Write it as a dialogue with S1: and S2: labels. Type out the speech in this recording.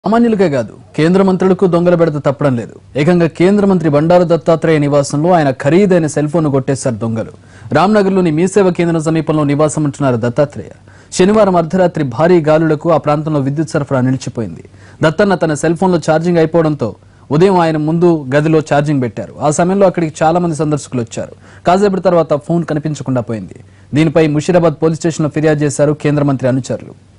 S1: సామాన్యులకే కాదు కేంద్ర మంత్రులకు దొంగల బెడత తప్పడం లేదు. ఏకంగా కేంద్ర మంత్రి బండారు దత్తాత్రేయ నివాసంలో ఆయన ఖరీదైన సెల్ ఫోన్ కొట్టేశారు దొంగలు. రామ్నగర్లోని మీ సేవ కేంద్రం సమీపంలో నివాసం ఉంటున్నారు దత్తాత్రేయ. శనివారం అర్ధరాత్రి భారీ గాలులకు ఆ ప్రాంతంలో విద్యుత్ సరఫరా నిలిచిపోయింది. దత్తన్న తన సెల్ ఫోన్లో ఛార్జింగ్ అయిపోవడంతో ఉదయం ఆయన ముందు గదిలో ఛార్జింగ్ పెట్టారు. ఆ సమయంలో అక్కడికి చాలా మంది సందర్శకులు వచ్చారు. కాసేపటి తర్వాత ఫోన్ కనిపించకుండా పోయింది. దీనిపై ముషీరాబాద్ పోలీస్ స్టేషన్లో ఫిర్యాదు చేశారు కేంద్ర మంత్రి అనుచరులు.